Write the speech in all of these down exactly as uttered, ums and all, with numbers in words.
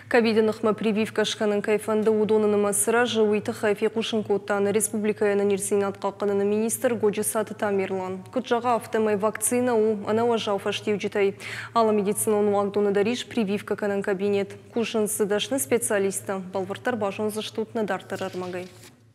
Ковиденықма прививка шқанын кайфанды удонының масыра жауыйты хайфе құшын коттаны республикаяны нерсинат қаққанын министр Годжисаты Тамерлан. Күтжаға автомай вакцина у анауа жауфаштеу житай. Ала медицина онуагдоны дариш прививка канан кабинет. Кушын сыдашны специалиста. Балвартар башын заштутны дартар армагай.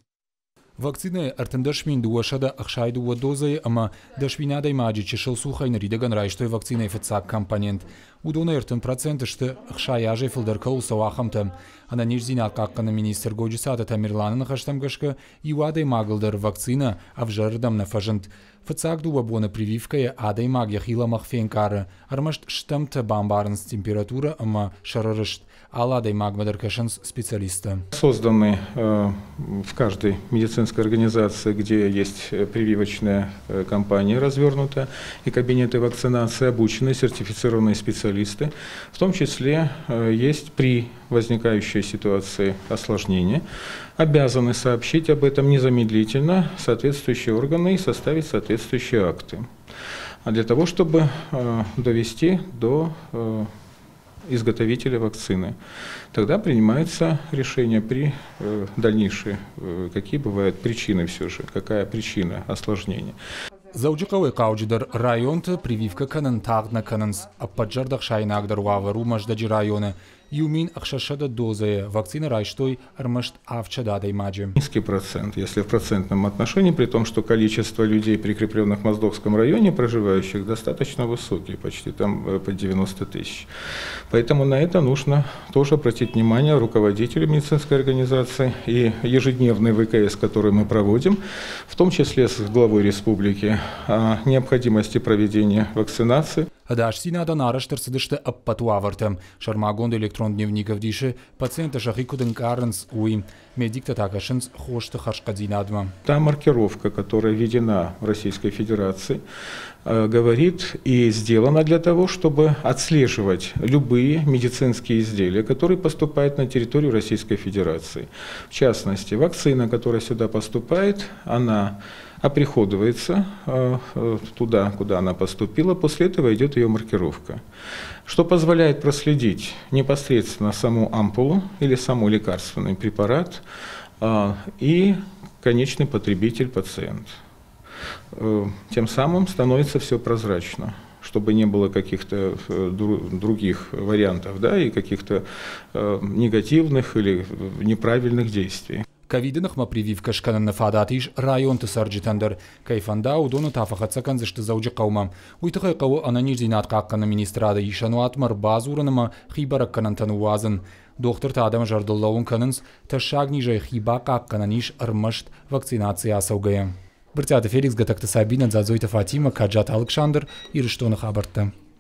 Вакцины артендашмин дуашада ахшайду дозы, ама дашвинадай маджи чешел сухай наридаган райштой вакциной фацак компонент. Удона артен процент что ахшай ажей филдеркол савахамтам. Ана нижзина каккана министр Годжисаты Тамерланын хаштамгашка и уадай магалдар вакцина авжардам на фажент. Фацак дуа бона прививка адай маг яхила махфенкара. Армашт штамта бамбарнс температура, ама шарарышт. Аладай магмадаркашанс специалиста. Созданы э, в каждой медицинской организации, где есть прививочная э, компания развернутая и кабинеты вакцинации, обученные, сертифицированные специалисты. В том числе э, есть при возникающей ситуации осложнения, обязаны сообщить об этом незамедлительно соответствующие органы и составить соответствующие акты. А для того, чтобы э, довести до э, изготовителя вакцины. Тогда принимается решение при э, дальнейшие, э, какие бывают причины все же, какая причина осложнения. Зауджиковый кауджидар район-то прививка канан тагна кананс, а поджардах шайнагдар уавару маждаджи района. Юмин ахшашада дозы вакцины райштой армашт авчададай маджи. Низкий процент, если в процентном отношении, при том, что количество людей, прикрепленных в Моздокском районе, проживающих, достаточно высокие, почти там под девяносто тысяч. Поэтому на это нужно тоже обратить внимание руководителю медицинской организации и ежедневный ВКС, который мы проводим, в том числе с главой республики, о необходимости проведения вакцинации. Адаш синада нараштар сидышты аппатуавартам. Шармагонд электрон дневников дише пациента шахикуден каренс уи медикта такашенс хошты харшкадзинадма. Та маркировка, которая введена в Российской Федерации, говорит и сделана для того, чтобы отслеживать любые медицинские изделия, которые поступают на территорию Российской Федерации. В частности, вакцина, которая сюда поступает, она оприходуется э, туда, куда она поступила, после этого идет ее маркировка, что позволяет проследить непосредственно саму ампулу или саму лекарственный препарат э, и конечный потребитель, пациент. Э, тем самым становится все прозрачно, чтобы не было каких-то других вариантов, да, и каких-то э, негативных или неправильных действий. Ковиденықма прививка шканын нафадатиш район тысарджитандар. Кайфанда удону тафахатсакан зашты заужи қаумам. Уйтықай қауы ананирзинат қаққаны министрада ишану атмар базураныма хибарак канантану уазын. Доктор Тадам жардыллауын канынс ташагнижай хиба қаққананиш армашт вакцинация асаугая. Біртяды Феликс Гатакта Сабина, Дзадзойта Фатима, Каджат Александр и Рештона Хабарта.